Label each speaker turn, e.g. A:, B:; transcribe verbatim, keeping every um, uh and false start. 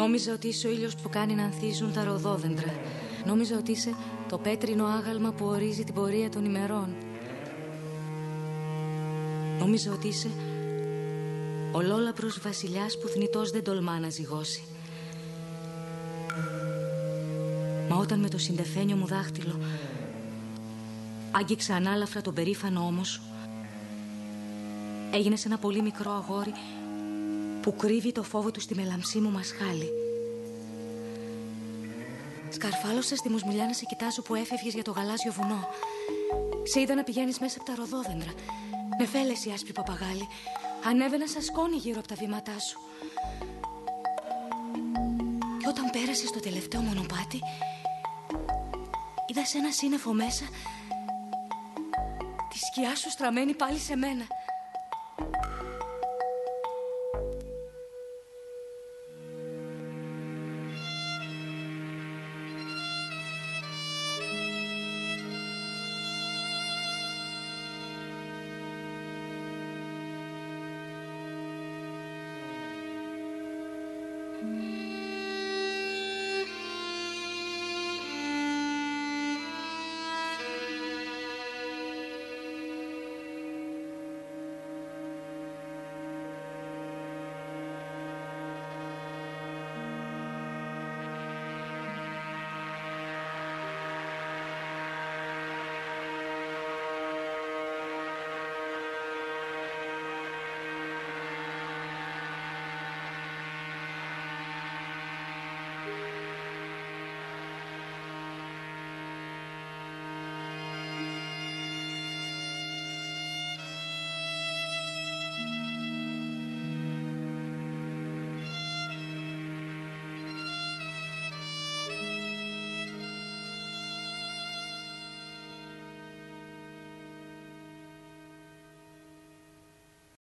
A: Νόμιζα ότι είσαι ο ήλιος που κάνει να ανθίζουν τα ροδόδεντρα. Νόμιζα ότι είσαι το πέτρινο άγαλμα που ορίζει την πορεία των ημερών. Νόμιζα ότι είσαι ο λόλαπρος βασιλιάς που θνητός δεν τολμά να ζυγώσει. Μα όταν με το συντεφένιο μου δάχτυλο άγγιξα ανάλαφρα τον περήφανο ώμο σου, έγινες ένα πολύ μικρό αγόρι που κρύβει το φόβο του στη μελαμψή μου μασχάλη. Σκαρφάλωσα στη μουσμουλιά να σε κοιτάζω που έφευγες για το γαλάζιο βουνό. Σε είδα να πηγαίνεις μέσα από τα ροδόδεντρα. Νεφέλες η άσπρη παπαγάλη. Ανέβαινα σαν σκόνη γύρω από τα βήματά σου. Και όταν πέρασες το τελευταίο μονοπάτι, είδα σε ένα σύννεφο μέσα τη σκιά σου στραμμένη πάλι σε μένα.